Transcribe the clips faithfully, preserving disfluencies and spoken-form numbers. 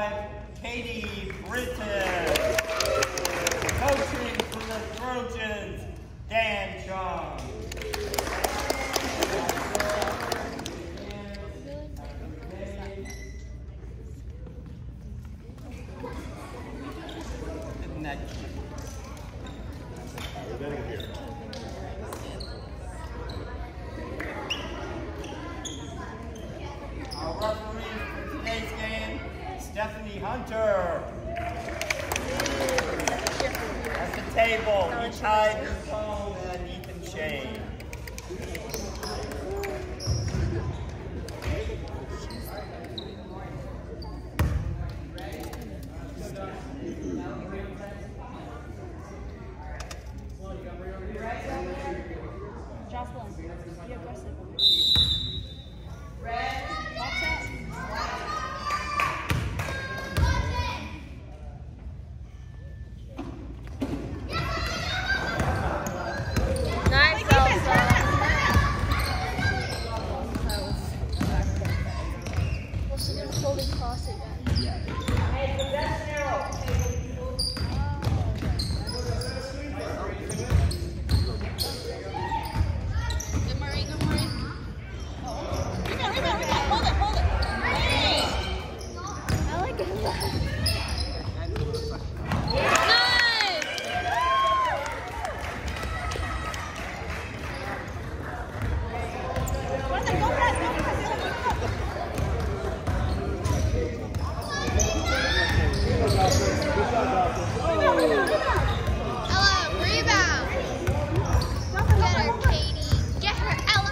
five, Katie Britton. Coaching for the Trojans, Dan Chung. Isn't that cute? Our referee for today's game, Stephanie Hunter. At the table, we tied Nicole and Ethan Shane. Jocelyn, be aggressive. Red, watch out. Nice, Elsa. Well, she's gonna fully cross it then. Hey, possession arrow. Good Marie, good Marie. Rebound, rebound, rebound. Hold it, hold it. I like it. Nice! Go fast, go fast, go fast. Rebound, rebound, rebound. Ella, rebound. Get her, Katie. Get her, Ella.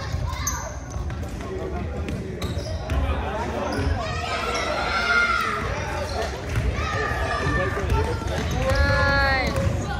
Nice.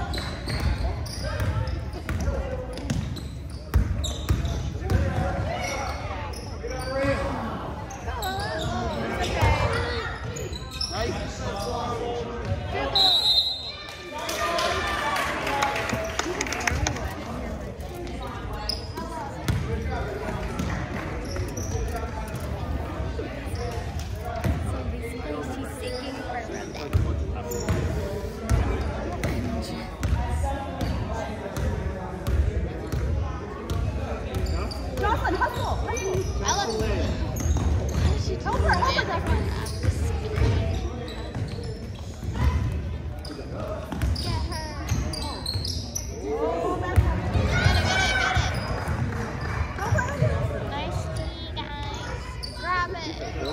Jocelyn, hustle. Ella. Help her, help her, Jocelyn. Get her. Oh, that's Get it, get it, get it. Nice D, guys. Grab it.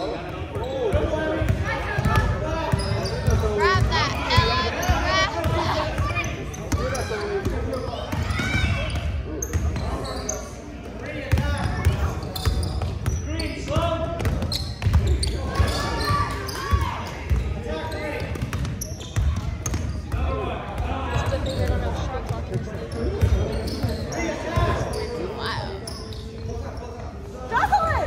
Grab that, Ella. Grab that. Jocelyn!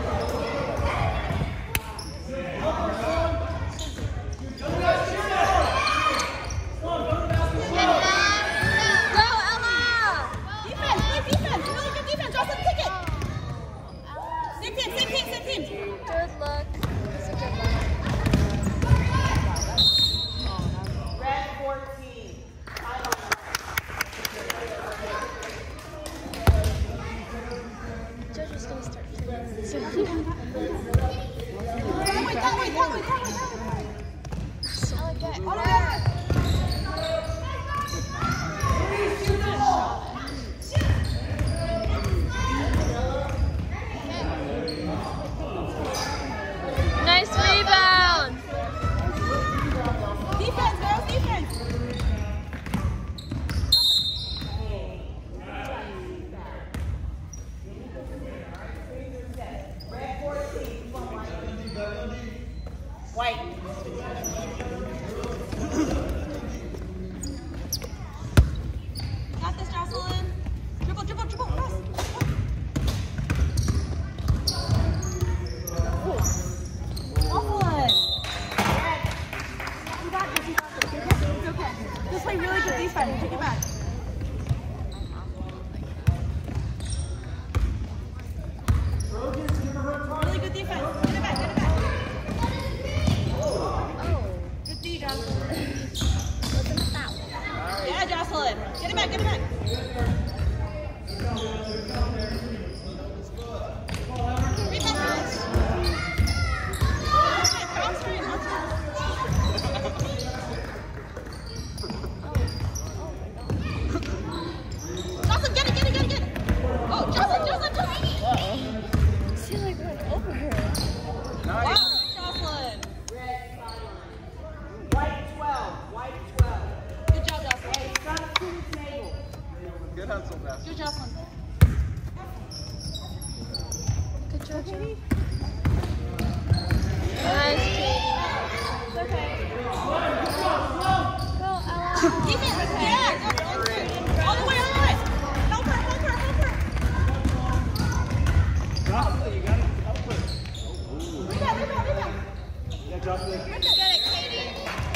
Go, Ella! Defense, good defense, really good defense. Jocelyn, take it. Same team, same team, same team. Good luck. It's a good luck. Red fourteen. Judge was gonna start playing. So Wait, that way, that way, that way, that way. Ella, get Oh, her. yeah. Nice rebound. Defense, girls, defense. Red fourteen. White. Got this, Jocelyn. Dribble, dribble, dribble, press. Jocelyn. You got this, you got this. It's okay. Just play really good defense. Take it back. Really good defense. Get it back, get it back. Oh. back, get it back. Rebound, guys. Jocelyn, get it, get it, get it, get it. Oh, Jocelyn, Jocelyn, Jocelyn. She like went over her. Wow, Jocelyn. White twelve. White twelve. Good job, Jocelyn. Hey, come to the table. Good hustle, Beth. Good Jocelyn. Good job, Katie. Nice, Katie. It's okay. Go, Ella. Defense, yeah, go, go, go. All the way, all the way. Help her, help her, help her. Jocelyn, you got it. Help her. Rebound, rebound, rebound. Yeah, Jocelyn. Get it, Katie.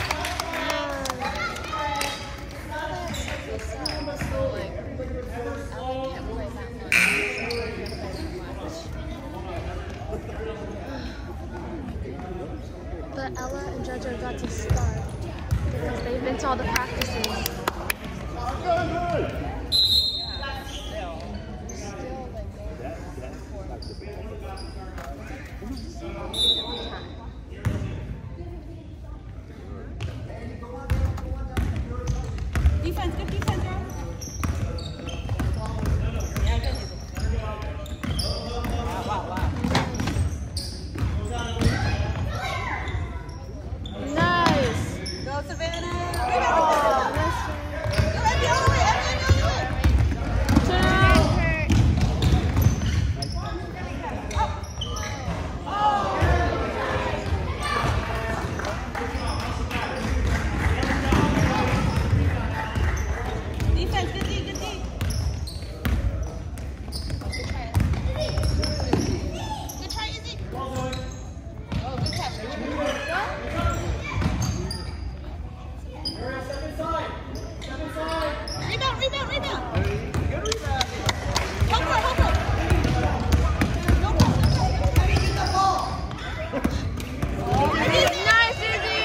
But Ella and Jojo got to start because they've been to all the practices. Defense, good defense, girl. Yeah, good. Wow, wow, wow. Nice. Go, Savannah. Oh, nice. Go, Abby, all the way, Abby, all the way. Defense, good D, good D. Good try, Izzy. Oh, good catch. Rebound, rebound, rebound. Good rebound. Help her, help her. No ball. Nice, Izzy.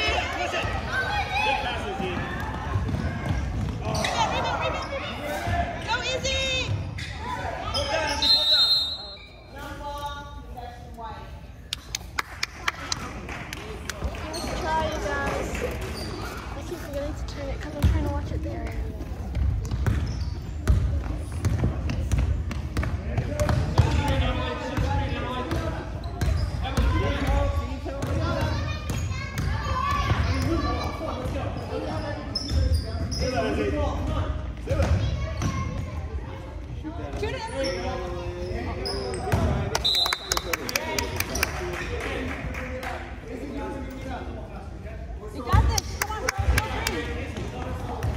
Rebound, rebound, rebound, rebound. Go, Izzy. Pull down, Izzy, pull down. Let's try, you guys. I keep forgetting to turn it because I'm trying to watch it there. Shoot it, Emily. You got this. Come on, girl. Go green.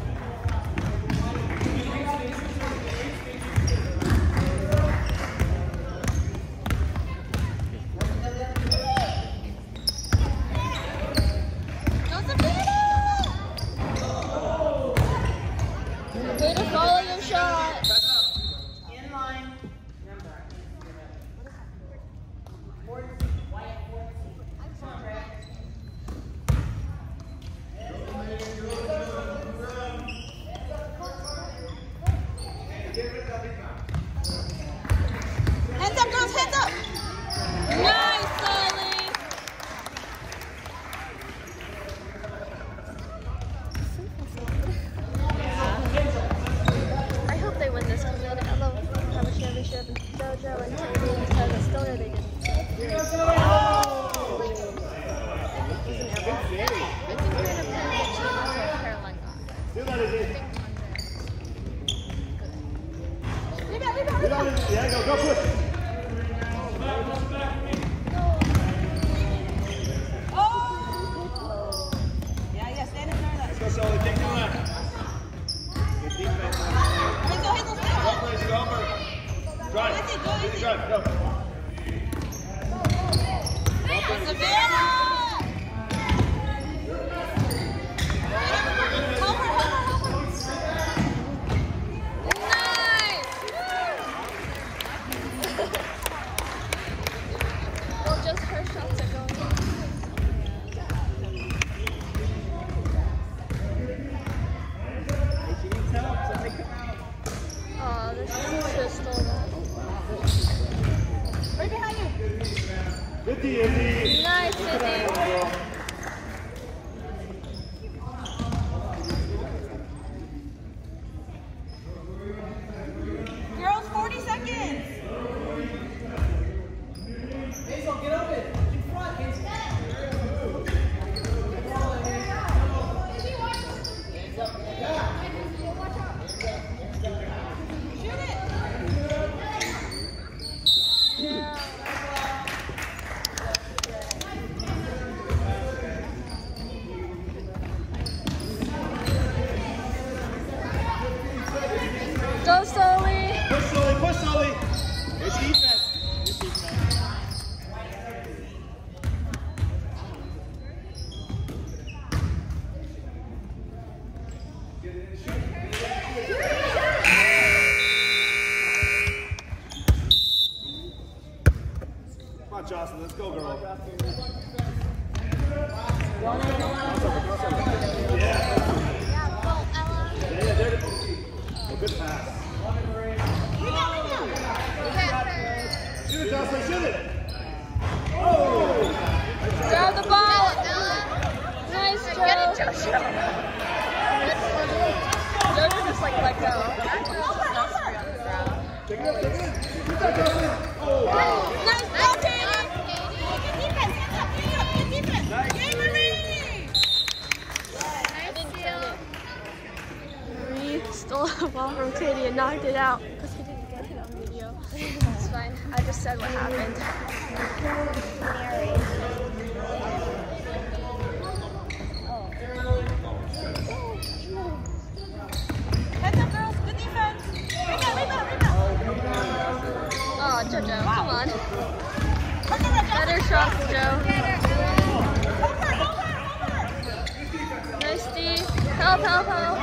Go, Savannah. Way to follow your shot. In line. Number. White Hands up, girls, hands up. Nice, Sully. I hope they win this because I love how the championship and JoJo and Katie because the stoner they did. Isn't every? I think we're in a penalty team until Caroline got. Do that, Izzy. Rebound, rebound, rebound. Yeah, go, go push. Oh! Yeah, yeah, stand in there. Let's go, Sully. Take the left. Good defense. Hazel, Hazel, Go, stand please, go over. Drive. Izzy, go, Izzy. Drive, go. up. Savannah! Help her, help her, help her. Nice! Well, just her shots are going in. Hey, she needs help. Somebody come out. Come on, Jocelyn, let's go, girl. Yeah. Yeah, yeah, there it is. Oh, good pass. Shoot it, Jocelyn, shoot it. Oh! Grab the ball. Nice, Joe. Get it, Joe. Joe just like let go. Take it up, take it in. Shoot that, Jocelyn. Oh, wow. Nice ball, Katie. Good defense. Hands up. Hands up. Good defense. Nice. Yay, Marie. Marie stole the ball from Katie and knocked it out because he didn't get it on video. It's fine. I just said what happened. Heads up, girls. Good defense. Rebound, rebound, rebound. Oh, JoJo, come on. Over, Joe. Better shots, Joe. Over, over, over. Nice, Steve. Help, help, help.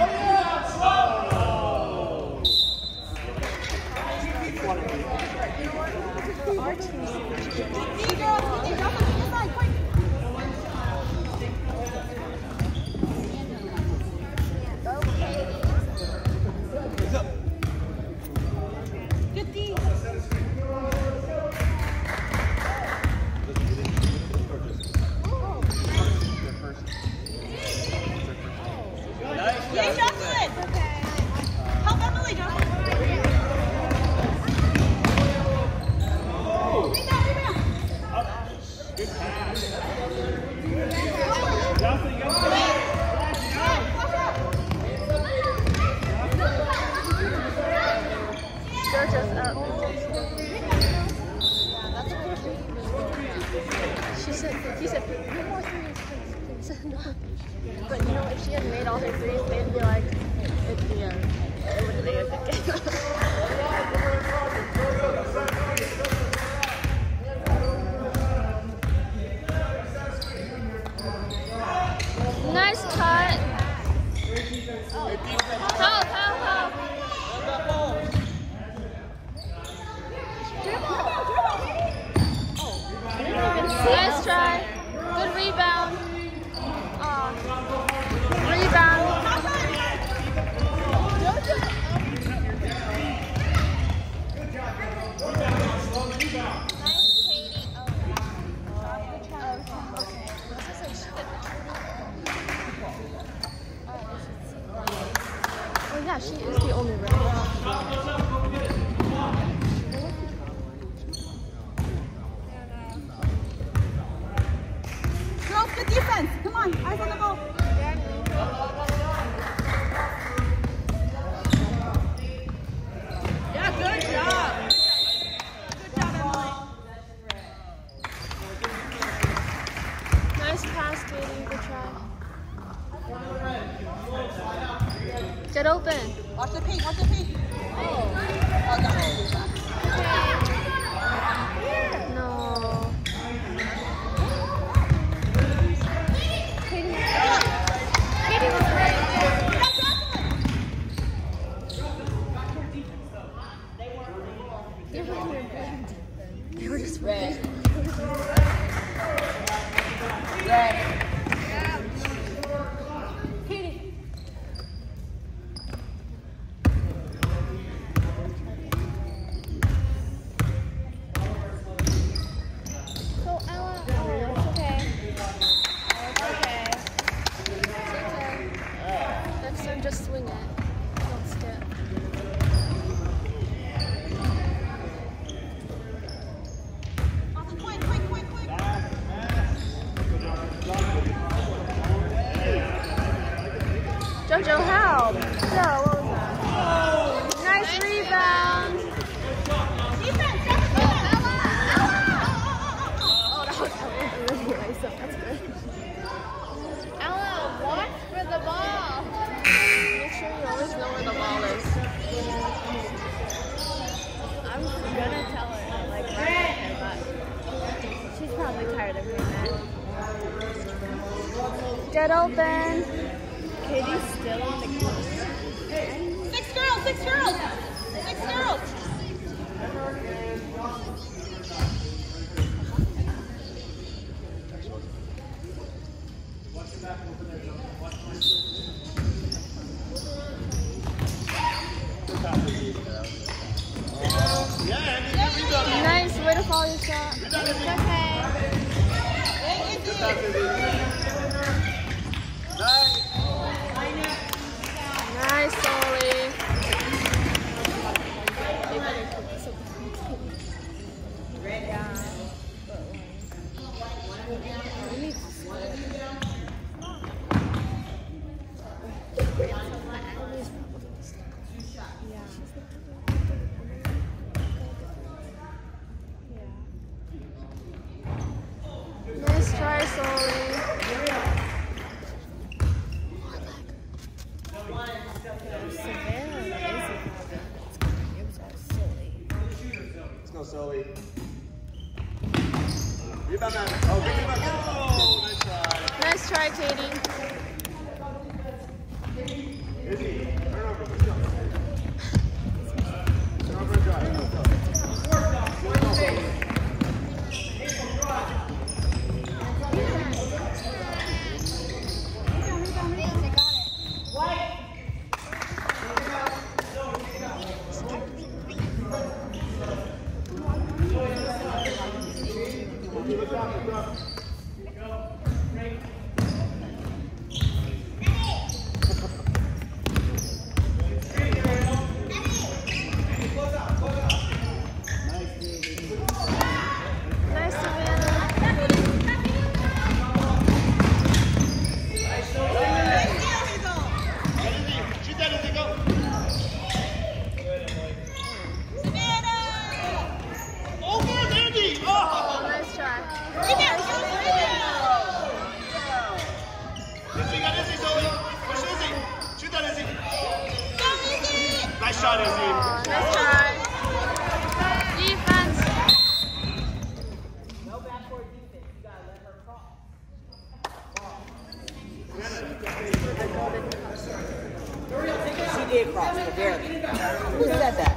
Our team's Good D, girls. Good D. Drop it to the side, quick. Good D. Yay, Jocelyn. Help Emily, Jocelyn. Rebound, rebound. Good pass. Jocelyn, you got it. JoJo's up. She said, he said, no more threes, please, please. No. But you know, if she had made all her threes, they'd be like, it'd be a, it would be a good game. Nice cut. Help, help, help. Nice try. Good rebound. Aw. Rebound. Oh yeah, she is the only one. Girls, good defense. Come on, eyes on the ball. Yeah, good job. Good job, Emily. Nice pass, Katie. Good try. Get open. Watch the paint, watch the paint. Oh, oh no. No. Katie. Katie was right. They were just red. Red. Just swing it. Don't skip. Awesome. Quick, quick, quick, quick. JoJo, help! Joe, what was that? Nice rebound! Defense, defense, Oh, that was really nice. That's good. Ella, watch for the ball. Make sure you always know where the ball is. I'm gonna tell her, like, right here, but she's probably tired of hearing that. Get open. Katie's still on the game. Six girls, six girls, six girls. Nice way to follow your shot. It's okay. Nice, Ollie. Nice try, Sully. Let's go, Sully. Rebound, man. Oh, big rebound. Oh, nice try. Nice try, Katie. Izzy, turn over. Let's go. Turn over and drive. Let's go. Nice, Savannah. Shoot that, Izzy, go. Oh, good, Andy. Oh. Nice try. Izzy, got Izzy, Sully. Push Izzy. Shoot that, Izzy. Nice shot, Izzy. Oh, nice try. Defense. No backboard defense. You gotta let her cross. She did cross, but barely. Who said that?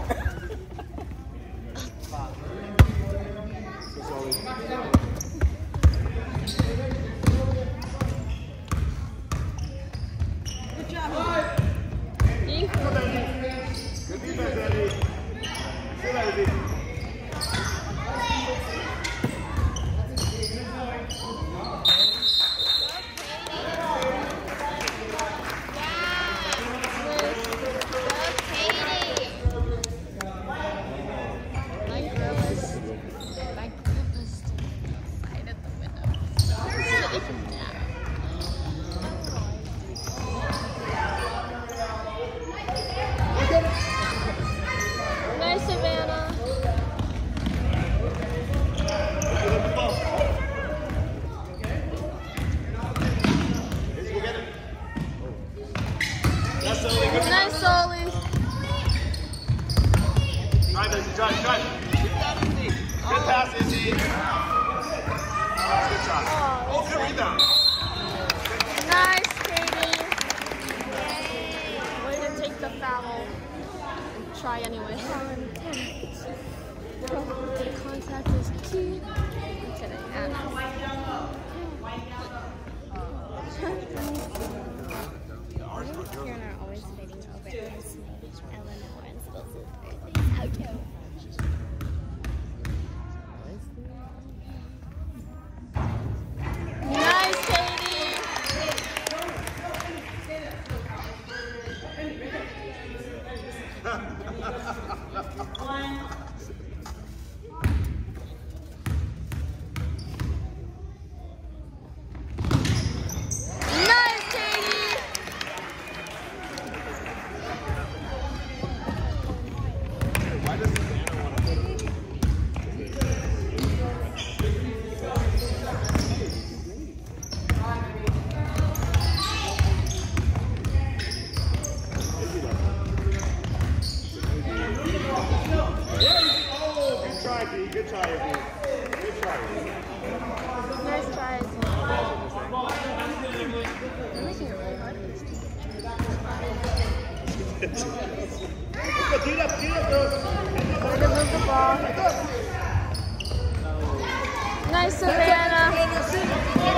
Good job. Dink. Good defense, Andy. Shoot that, Izzy. My girl is, my grandpa's side at the window. Sitting down. Nice, Savannah. Izzy, go get it. That's Sully. Good Nice, Sully. drive, Izzy. Drive, drive. Good pass, Izzy. Good shot. Oh, good rebound. Nice, Katie. Way to take the foul. And try anyway. Contact is key. I'm kidding. Anna. Karen are always fighting over Ellie's speech. Eleanor and Spills' birthday. How cute. Nice, Katie. Nice, Katie. Why does Savannah want to put it? Oh, good try, D. Good try, D. Good try. Nice tries. I'm making it really hard for this team. Let's go, do it up, do it up, girls. Way to move the ball. Nice, Savannah. Six,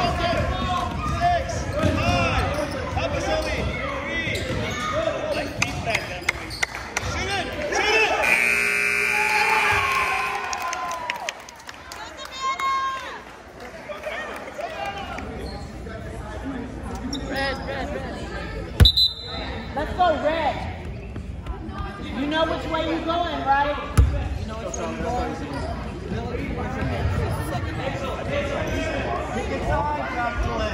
five, help us, Obi. Three. Like feedback, Emily. Shoot it, shoot it. Red, red, red. Let's go, red. You know which way you're going, right? You know which way you're going. Pick it side, Jocelyn.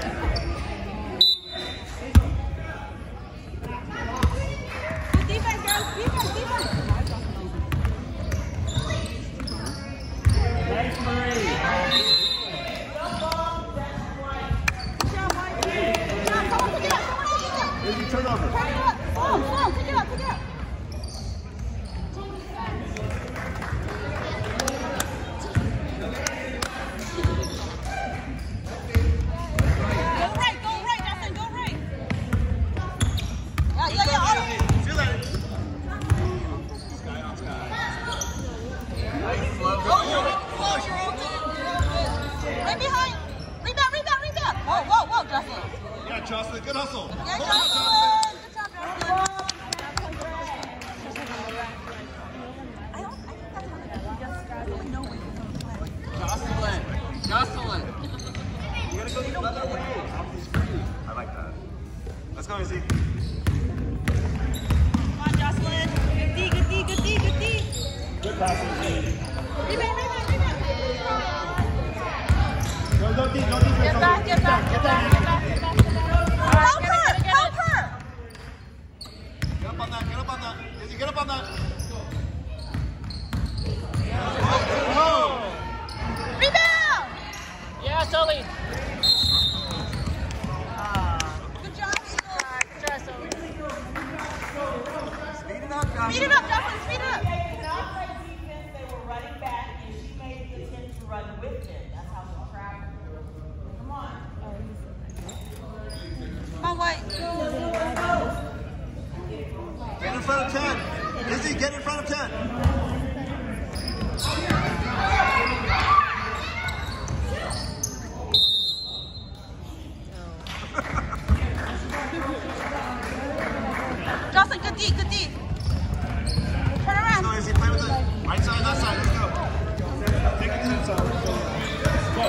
Defense, girls. Defense, defense. Nice, Marie. Here's your turnover. Turn it up. Slow, slow. Pick it up, pick it up. Go right, go right, Justin, go right. Yeah, yeah, yeah. See you later. Right behind. Rebound, rebound, rebound. Whoa, whoa, whoa, Justin. Yeah, Jocelyn, good hustle. Yeah, Hold on, Justin. Good job, Justin. I don't, I think that's how they just really know when you're going to play. Jocelyn. Jocelyn. You gotta go the other way. Off the screen. I like that. Let's go, Izzy. Come on, Jocelyn. Good D, good D, good D, good D. Good pass, Izzy. Rebound, rebound, rebound. No, no, D, no defense. Get back, get back, get back, get back, get back, get back. All right, Help get her, it, get it, help get her. Get up on that, get up on that. Izzy, get up on that. Rebound. it. Yeah, Sully. Good job, Eagles. Good job, Sully. Speed it up, guys. Speed it up, Justin, speed it up. They were running back, and she made the attempt to run with them. That's how she traveled. Come on. Come on, White. Get in front of ten. Izzy, get in front of ten. Justin, good D, good D. Turn around. Let's go, Izzy, play with it. Right side, left side, let's go. Take it to the side. Go.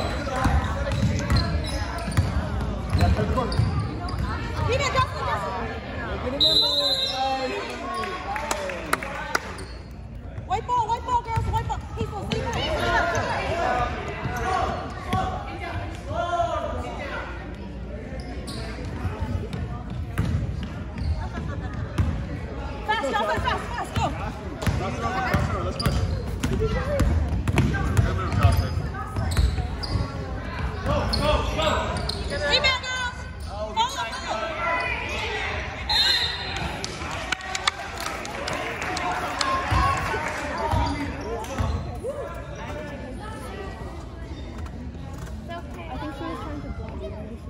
Yeah, good work. Rebound, Justin, Justin. White ball, white ball, girls, white ball. People, see that? Fast, Justin, fast, fast, go. Cross it over, cross it over, let's push. Good move, Jocelyn. Go, go, go! Rebound, girls. Follow, follow. I think she was trying to block it.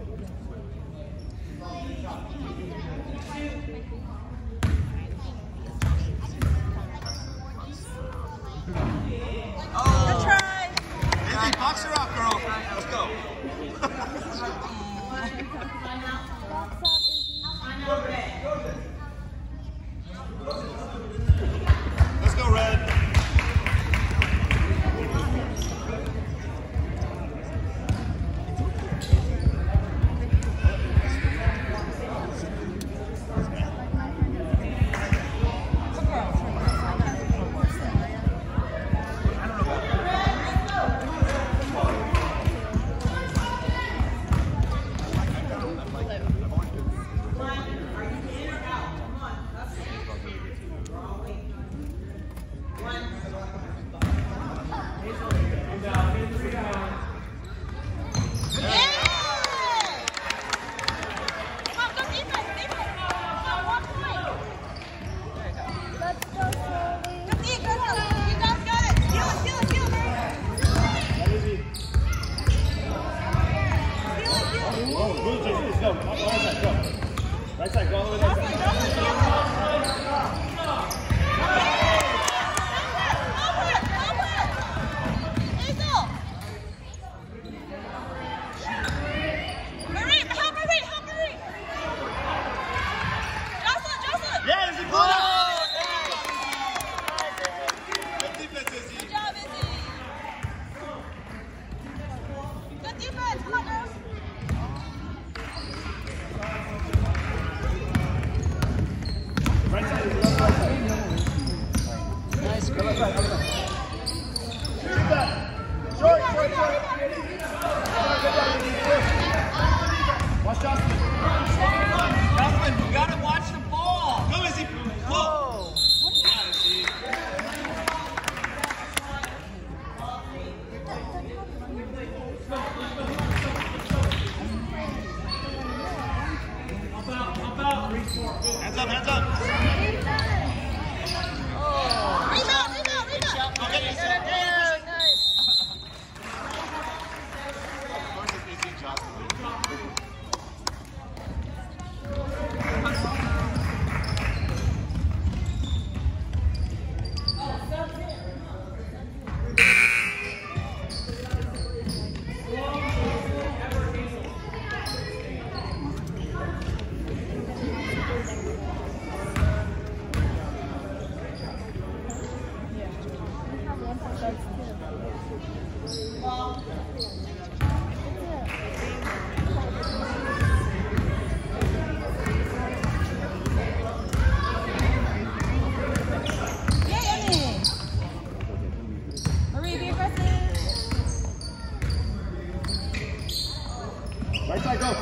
Good try. Izzy, box her off, girl. Let's go. Let's go, Red. Right side, go all the way right side. Hands up, hands up. Oh. Rebound, rebound, rebound. Go get it, Get it there. Nice. Of course it's eighteen shots. Right side, go.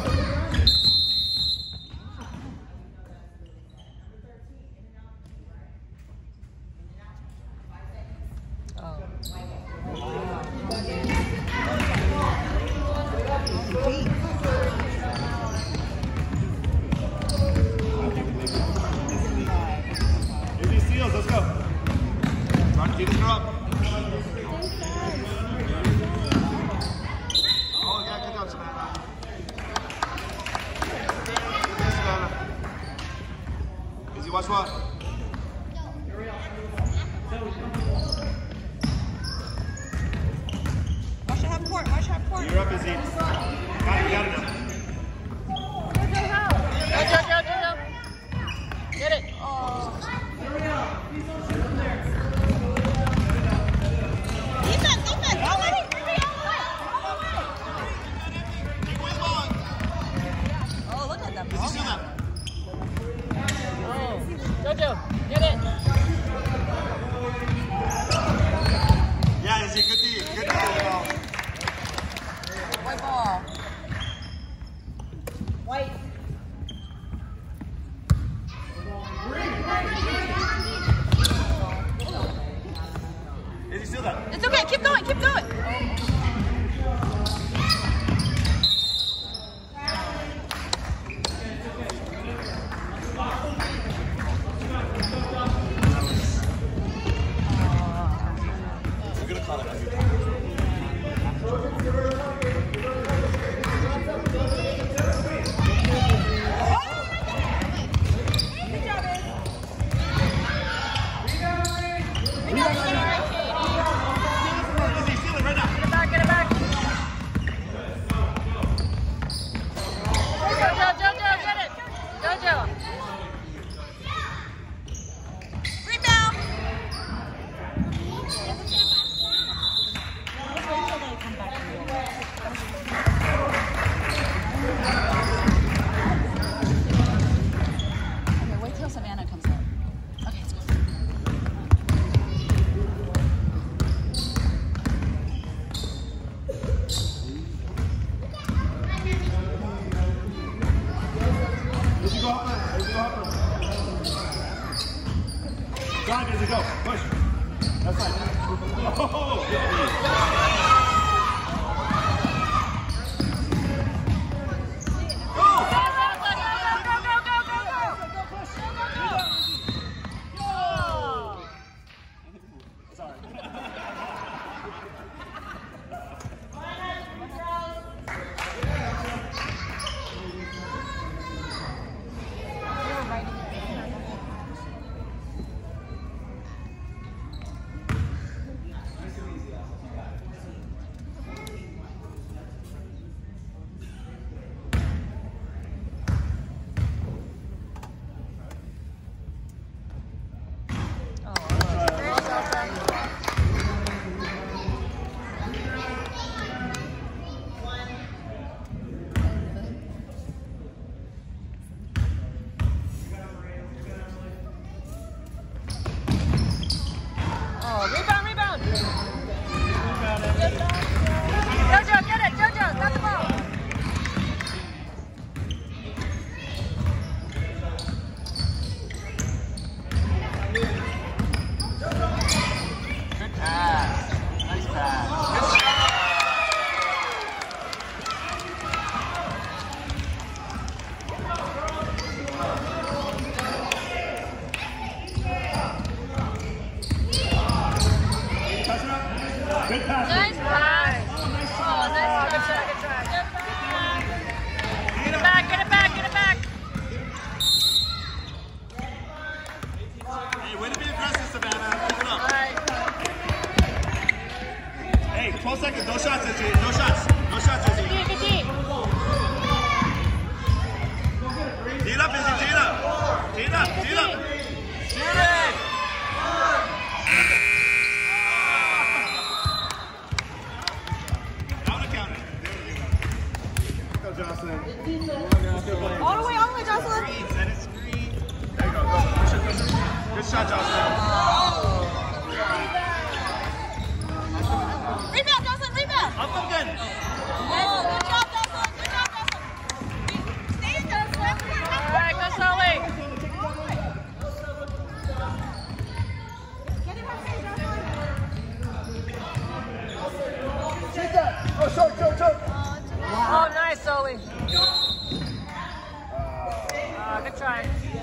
Easy steals, let's go. Run, keep it up. Oh, yeah, good job, Savannah. Easy, watch what? Watch your half court, watch your half court. You're up, Izzy. Got it, got it now. Go, go, go, go, go. Get it. Oh. Defense, defense, all the way, all the way, all the way. Oh, look at them. Izzy, steal that. Oh. Jojo, get it. Yeah, Izzy, good D, good D. White ball. White. Izzy, steal that. It's okay, keep going, keep going. We're gonna call it every time. Izzy, steal it right now. Get it back, get it back. Jojo, Jojo, get it. Jojo. Rebound. Okay, wait till Savannah comes up. Okay, let's go. Izzy, go up there. Izzy, go up there. Drive, Izzy, go. Push. That's right. Oh, good D. up, tee it up. Shoot it! Out of counter. Go, Jocelyn. All the way, all the way, Jocelyn. Screen, set it screen. There you go, go. Push it, push it. Good shot, Jocelyn. Rebound, Jocelyn, rebound. Up again! Yes, good job, Jocelyn. Good job, Jocelyn. Stay in, Jocelyn. All right, go Sully. Get it, Jocelyn, Jocelyn. Shoot that. Oh, short, short, short. Oh, nice, Sully. Uh, good try.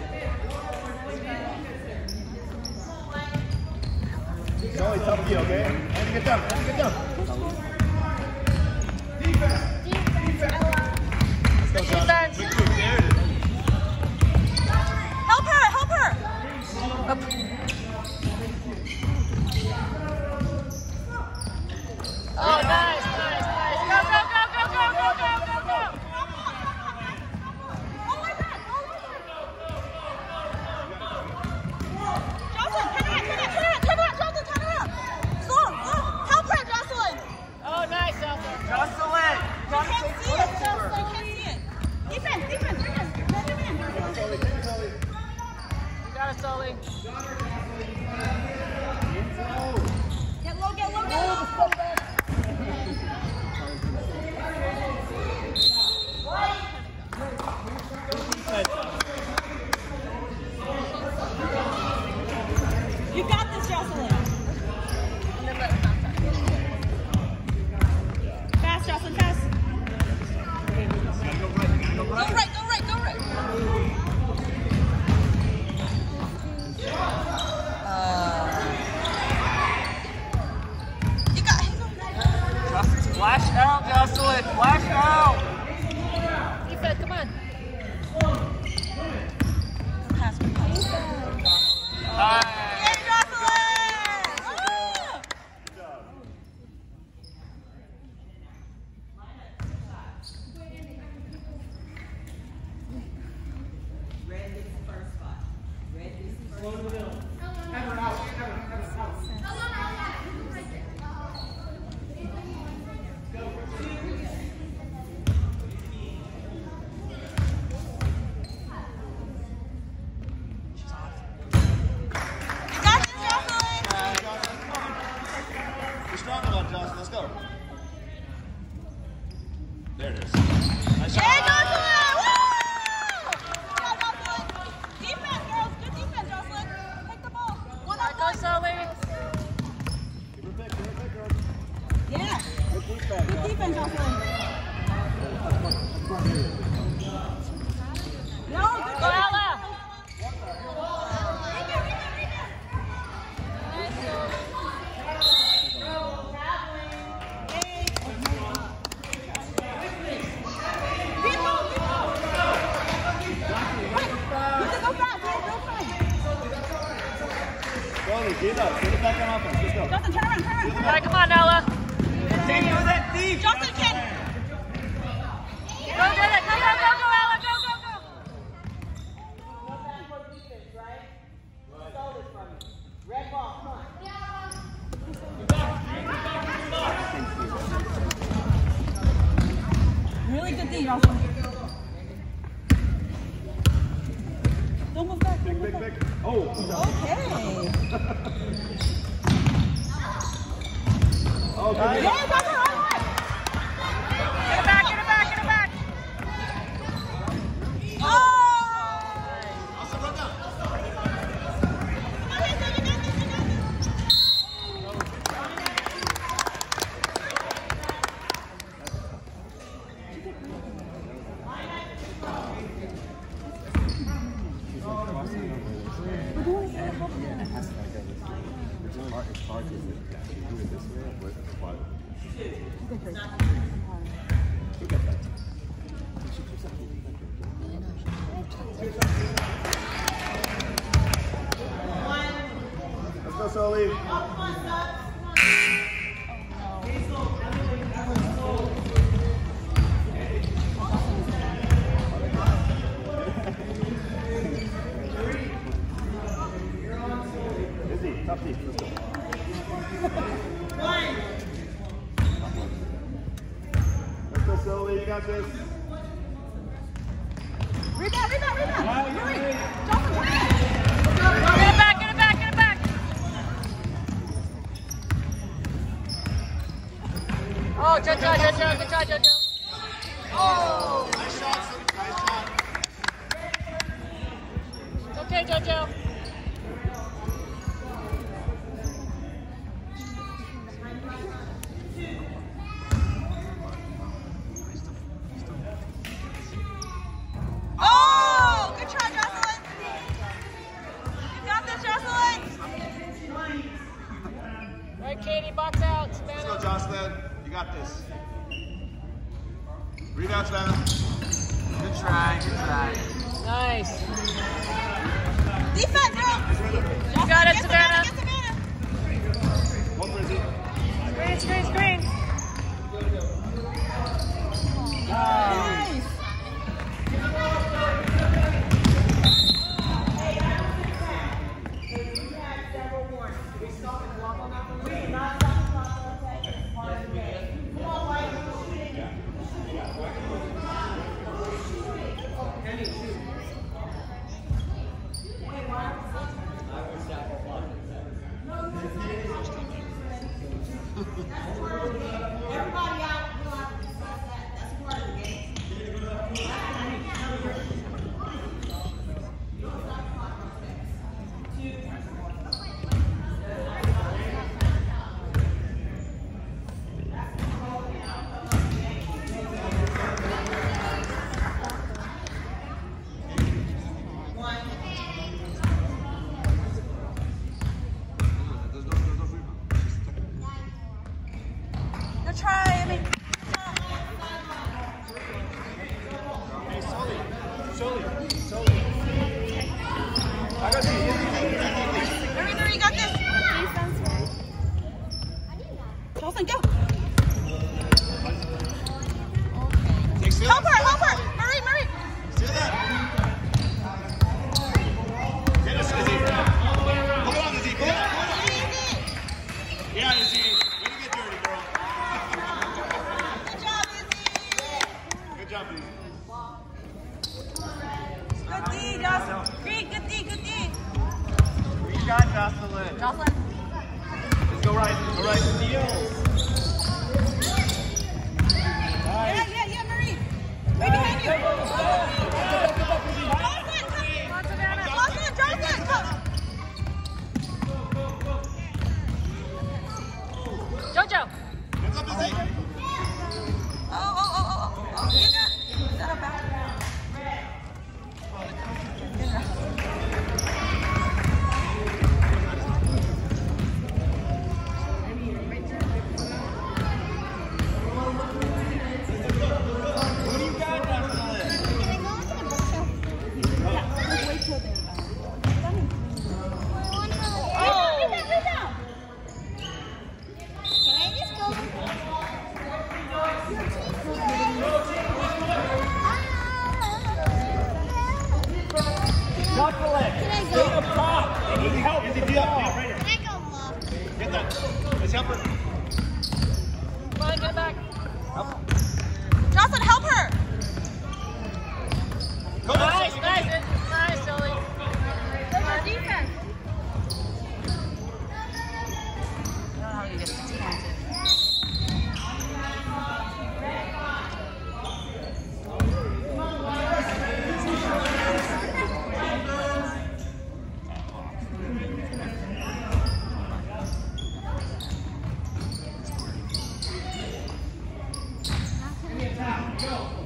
It's only tough to okay? And to get down, and to get down. Defense. Let's go, Jocelyn. Defense. Quick move, there it is. Help her, help her. Up. Oh, nice, nice, nice. Go, go, go, go, go, go, go, go, go. Oh my God, oh my God. Jocelyn, turn around, turn around, turn around, turn around, Jocelyn, turn around. Slow, slow. Help her, Jocelyn. Oh, nice, Elsa. Jocelyn! You can't see it, Jocelyn, you can't see it. Defense, defense, defense. Defend your man. You got it, Sully. Get low, get low, get low. You got this, Jocelyn. Fast, Jocelyn, fast. Go right, go right, go right. You got it. Flash out, Jocelyn! Flash out! Defense, come on. Pass, pass. Nice. Yay, Jocelyn! Woo! You got this, Jocelyn! You're strong enough, Jocelyn. Let's go. There it is. Nice Yay, shot. Jocelyn! Woo! Good job, Jocelyn. Defense, girls. Good defense, Jocelyn. Take the ball. One on Go, one. Sully. Give her pick, give her pick, girl. Yeah. Good defense. Good defense, Jocelyn. No, good Go, Ella. Slowly, get up. Get it back on offense. Let's go. Justin, turn around, turn around. All right, come on, Ella. Continue with that deep! Justin, can. Go get it. Go, go, go, go, Ella. Go, go, go. Red ball, come on. Really good D, Jocelyn. Don't move back, don't move Big, back. big. Oh. Okay. Oh, good. Yeah, Jocelyn, all right. Get it back, get it back, get it back. Oh! Also, run down. Okay, so you got this, you got this. Let's go, Sully. got this. Rebound, rebound, rebound. Hurry. Johnson, hurry. Get it back, get it back, get it back. Oh, good job, good job, good job, good job. Oh. Nice shot, Sonny. Nice shot. It's okay, JoJo. Oh, good try, Jocelyn. You got this, Jocelyn. Right, Katie, box out. Let's go, Savannah. Jocelyn. You got this. Rebound, Savannah. Good try, good try. Nice. Defense, girl. You got it, Get Savannah. Get Savannah. One for Izzy. Screen, screen, screen. Nice. Everybody out. That's part of the game. Good try, I mean. Hey, Sully. Sully. Sully. I got the Marie, Marie, you got this. Jocelyn, go. Take steal. Help her, help her. Marie, Marie. Steal that. Get us, Izzy. Hold on, Izzy. Hold on. Yeah, Izzy. Way to get dirty, girl. Good job, Izzy. Good job, Izzy. Good D, Jocelyn. Great, good D, good D. Great shot, Jocelyn. Jocelyn. Let's go right. Go right. Steals. Yeah, yeah, yeah, Marie. Right behind you. Jocelyn, come. Jocelyn, Jocelyn, come. JoJo. Hands up, Izzy. Oh, oh, oh, oh, oh. Oh, you got it. Is that a back? What do you got, Jocelyn? Jocelyn, stay up top. They need help. Izzy, be up. Be up right here. Can I go look? Get that. Let's help her. Come on, get it back. Jocelyn, help her. Go, Nice, Sully. nice, nice, Sully. Good defense. I don't know how you get six points in. Go.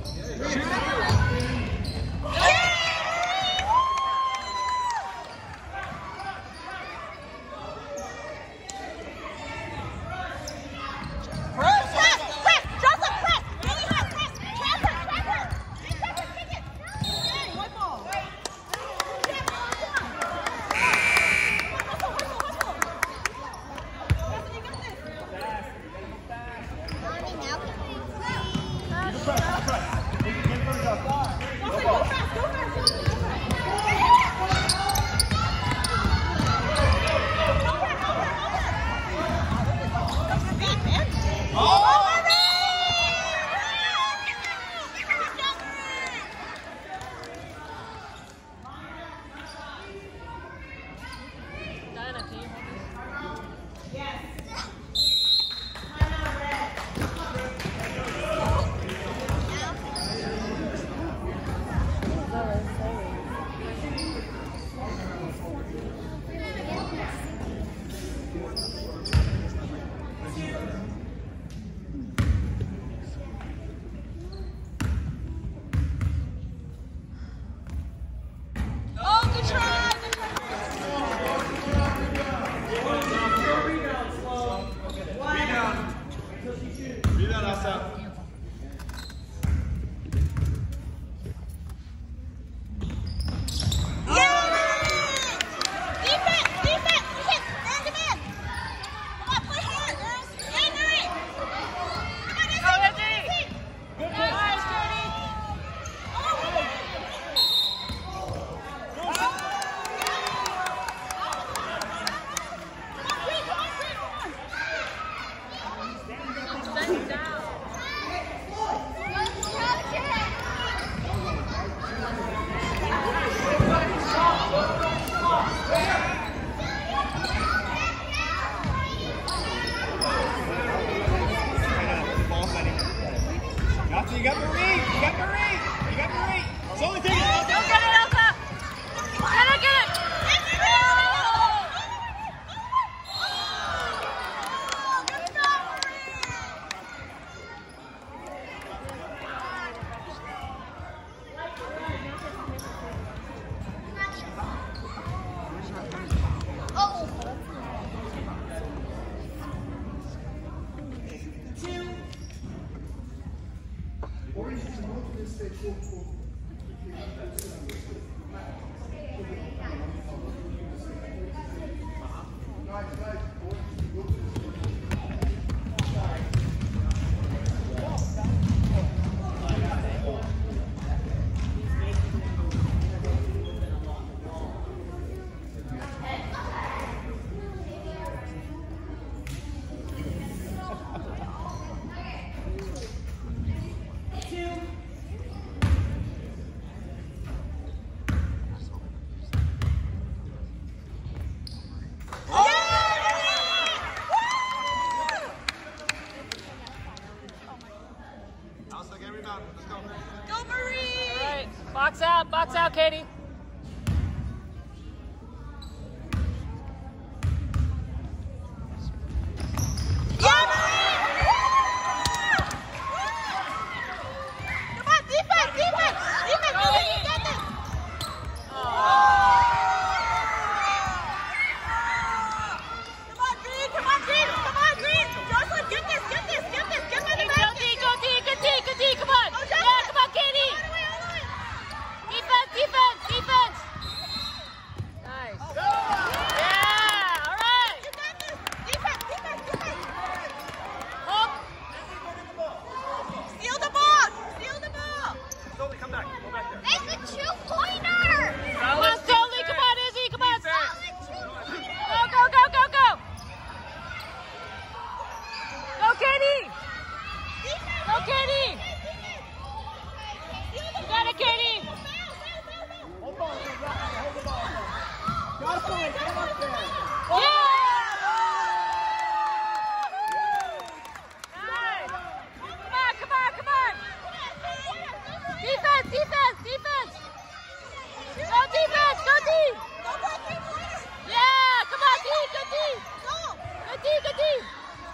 Box out, box out, Katie.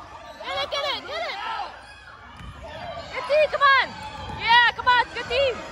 Come on! Yeah, come on, good team!